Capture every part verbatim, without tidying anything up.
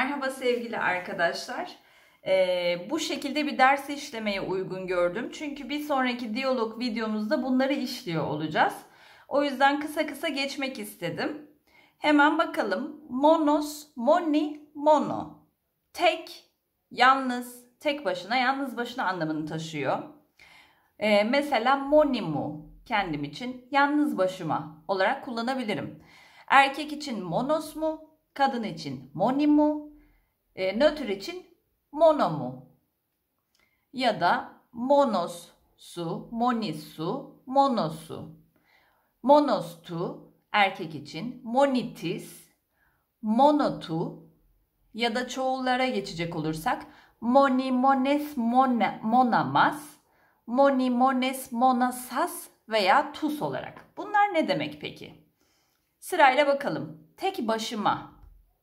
Merhaba sevgili arkadaşlar. Ee, bu şekilde bir ders işlemeye uygun gördüm. Çünkü bir sonraki diyalog videomuzda bunları işliyor olacağız. O yüzden kısa kısa geçmek istedim. Hemen bakalım. Monos, moni, mono. Tek, yalnız, tek başına, yalnız başına anlamını taşıyor. Ee, mesela monimu, kendim için yalnız başıma olarak kullanabilirim. Erkek için monos mu? Kadın için monimu, e, nötr için monomu ya da monosu, monisu, monosu. Monostu erkek için monitis, monotu ya da çoğullara geçecek olursak monimones mona, monamas, monimones monasas veya tus olarak. Bunlar ne demek peki? Sırayla bakalım. Tek başıma.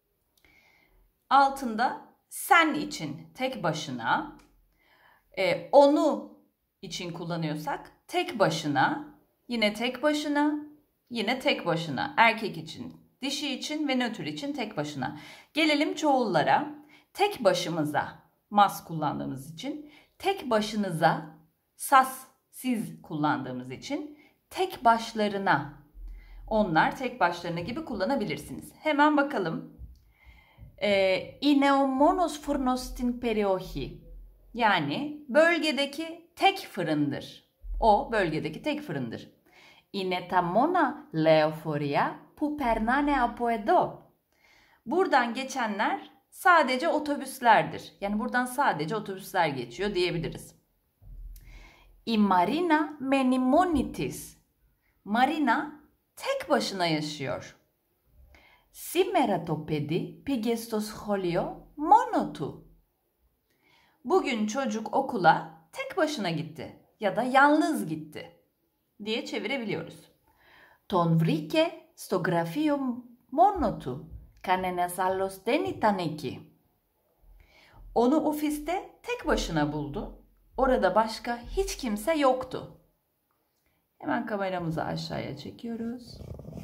Altında sen için tek başına, e, onu için kullanıyorsak tek başına, yine tek başına, yine tek başına. Erkek için, dişi için ve nötr için tek başına. Gelelim çoğullara. Tek başımıza, mas kullandığımız için, tek başınıza, sas, siz kullandığımız için, tek başlarına, onlar tek başlarına gibi kullanabilirsiniz. Hemen bakalım. Είναι ο μόνος φούρνος στην περιοχή. Yani bölgedeki tek fırındır. O bölgedeki tek fırındır. Είναι τα μόνα λεωφορεία που περνάνε από εδώ. Buradan geçenler sadece otobüslerdir. Yani buradan sadece otobüsler geçiyor diyebiliriz. Η Marina μένει μόνη της. Marina tek başına yaşıyor. Σήμερα το παιδί πήγε στο σχολείο μόνο του. Bugün çocuk okula tek başına gitti ya da yalnız gitti diye çevirebiliyoruz. Τον βρήκε στο γραφείο μόνο του. Κανένας άλλος δεν ήταν εκεί. Onu ofiste tek başına buldu. Orada başka hiç kimse yoktu. Hemen kameramızı aşağıya çekiyoruz.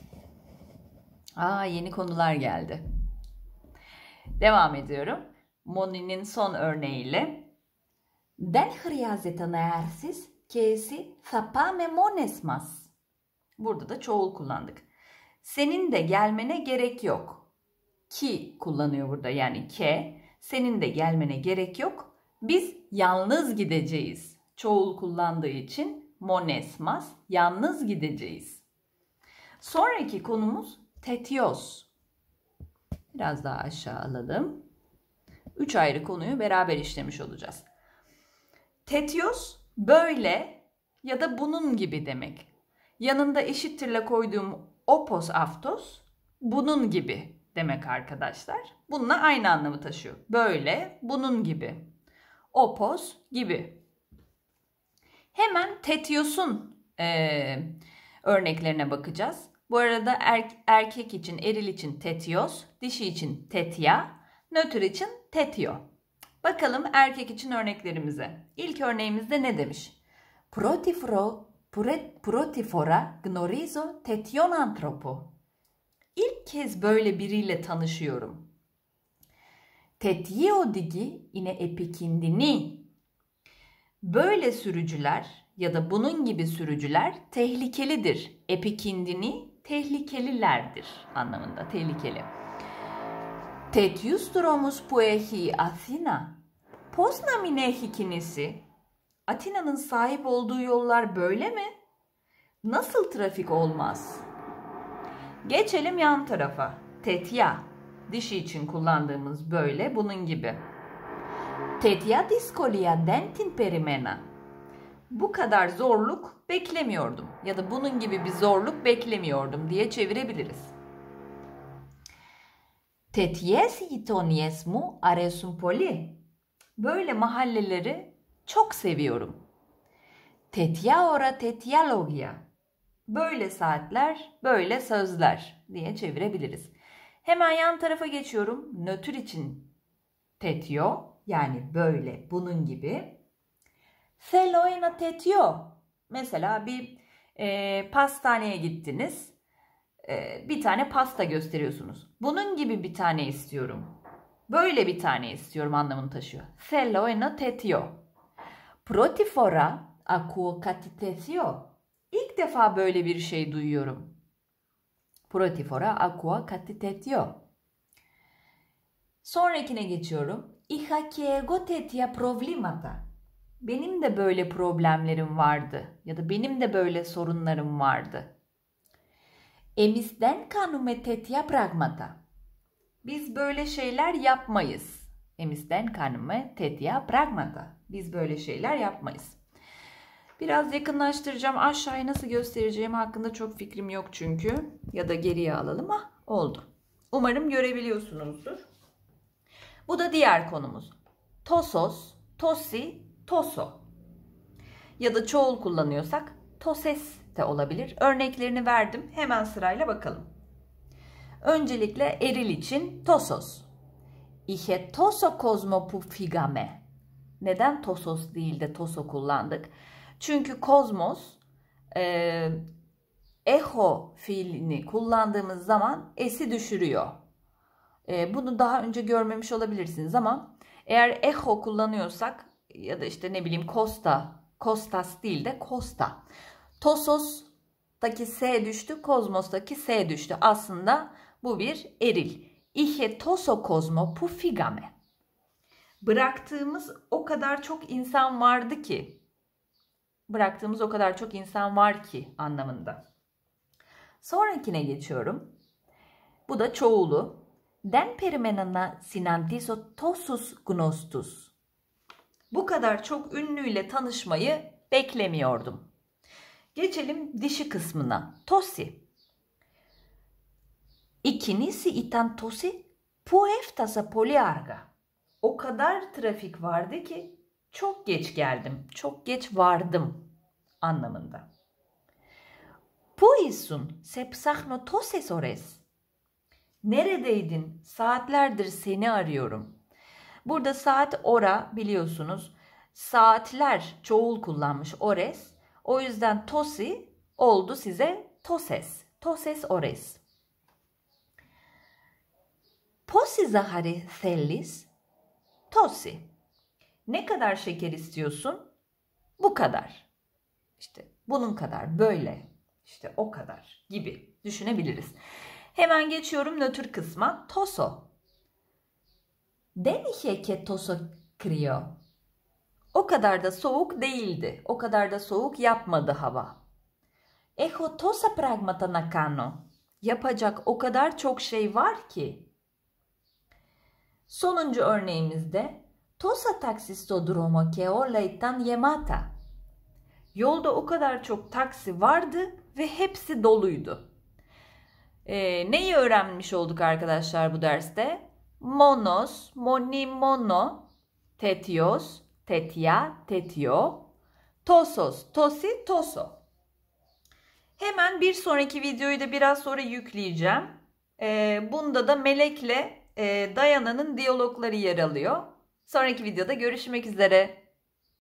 Aa, yeni konular geldi. Devam ediyorum. Moni'nin son örneğiyle. Δεν χρειάζεται να έρθεις και εσύ θα πάμε μόνες μας. Burada da çoğul kullandık. Senin de gelmene gerek yok. Ki kullanıyor burada, yani ke. Senin de gelmene gerek yok. Biz yalnız gideceğiz. Çoğul kullandığı için mones mas, yalnız gideceğiz. Sonraki konumuz tetios. Biraz daha aşağı alalım. Üç ayrı konuyu beraber işlemiş olacağız. Tetios böyle ya da bunun gibi demek. Yanında eşittirle koyduğum opos aftos bunun gibi demek arkadaşlar. Bununla aynı anlamı taşıyor. Böyle, bunun gibi. Opos gibi. Hemen tetios'un e, örneklerine bakacağız. Bu arada er, erkek için, eril için tetios, dişi için tetia, nötr için tetio. Bakalım erkek için örneklerimize. İlk örneğimizde ne demiş? Protifro, protifora gnorizo tetion antropo. İlk kez böyle biriyle tanışıyorum. Tetio digi yine epikindini. Böyle sürücüler ya da bunun gibi sürücüler tehlikelidir. Epikindini tehlikelilerdir anlamında, tehlikeli. Τέτοιους δρόμους που έχει η Αθήνα, πώς να μην έχει κίνηση? Atina'nın sahip olduğu yollar böyle mi? Nasıl trafik olmaz? Geçelim yan tarafa. Tetya, dişi için kullandığımız böyle, bunun gibi. Tetya diskolya dentin perimena. Bu kadar zorluk beklemiyordum ya da bunun gibi bir zorluk beklemiyordum diye çevirebiliriz. Tetyes γειτονιές μου αρέσουν πολύ. Böyle mahalleleri çok seviyorum. Tetya ora tetya λόγια. Böyle saatler, böyle sözler diye çevirebiliriz. Hemen yan tarafa geçiyorum. Nötr için tetyo, yani böyle, bunun gibi. Θέλω ένα τέτοιο. Mesela bir e, pastaneye gittiniz. E, bir tane pasta gösteriyorsunuz. Bunun gibi bir tane istiyorum. Böyle bir tane istiyorum anlamını taşıyor. Θέλω ένα τέτοιο. Πρώτη φορά ακούω κάτι τέτοιο. İlk defa böyle bir şey duyuyorum. Πρώτη φορά ακούω κάτι τέτοιο. Sonrakine geçiyorum. Είχα και εγώ τέτοια προβλήματα. Benim de böyle problemlerim vardı. Ya da benim de böyle sorunlarım vardı. Εμείς δεν κάνουμε τέτοια πράγματα. Biz böyle şeyler yapmayız. Εμείς δεν κάνουμε τέτοια πράγματα. Biz böyle şeyler yapmayız. Biraz yakınlaştıracağım. Aşağıya nasıl göstereceğim hakkında çok fikrim yok çünkü. Ya da geriye alalım. Ah, oldu. Umarım görebiliyorsunuzdur. Bu da diğer konumuz. Tosos, tosi, toso. Ya da çoğul kullanıyorsak toses de olabilir. Örneklerini verdim. Hemen sırayla bakalım. Öncelikle eril için tosos. Είχε τόσο κόσμο που φύγαμε. Neden tosos değil de toso kullandık? Çünkü kozmos e, eho fiilini kullandığımız zaman esi düşürüyor. E, bunu daha önce görmemiş olabilirsiniz ama eğer eho kullanıyorsak ya da işte ne bileyim Costa, Kostas değil de Costa. Tosos'taki S düştü, kozmostaki S düştü. Aslında bu bir eril. Είχε τόσο κόσμο που φύγαμε. Bıraktığımız o kadar çok insan vardı ki. Bıraktığımız o kadar çok insan var ki anlamında. Sonrakine geçiyorum. Bu da çoğulu. Δεν περίμενα να συναντήσω τόσους γνωστούς. Bu kadar çok ünlüyle tanışmayı beklemiyordum. Geçelim dişi kısmına. Tosi. Η κίνηση ήταν τόση που έφτασα πολύ αργά. O kadar trafik vardı ki çok geç geldim, çok geç vardım anlamında. Πού ήσουν, σε ψάχνω τόσες ώρες. Neredeydin? Saatlerdir seni arıyorum. Burada saat ora biliyorsunuz. Saatler çoğul kullanmış ores. O yüzden tosi oldu size toses. Toses ores. Πόση ζάχαρη θέλεις? Tosi. Ne kadar şeker istiyorsun? Bu kadar. İşte bunun kadar, böyle, işte o kadar gibi düşünebiliriz. Hemen geçiyorum nötr kısma. Toso. Δεν είχε και τόσο κρύο. O kadar da soğuk değildi. O kadar da soğuk yapmadı hava. Έχω τόσα πράγματα να κάνω. Yapacak o kadar çok şey var ki. Sonuncu örneğimizde Tosa taksi στο δρόμο και όλα ήταν γεμάτα. Yolda o kadar çok taksi vardı ve hepsi doluydu. Ee, neyi öğrenmiş olduk arkadaşlar bu derste? Monos, monimono, tetios, tetia, tetio, tosos, tosi, toso. Hemen bir sonraki videoyu da biraz sonra yükleyeceğim. Ee, bunda da Melek'le e, Dayana'nın diyalogları yer alıyor. Sonraki videoda görüşmek üzere.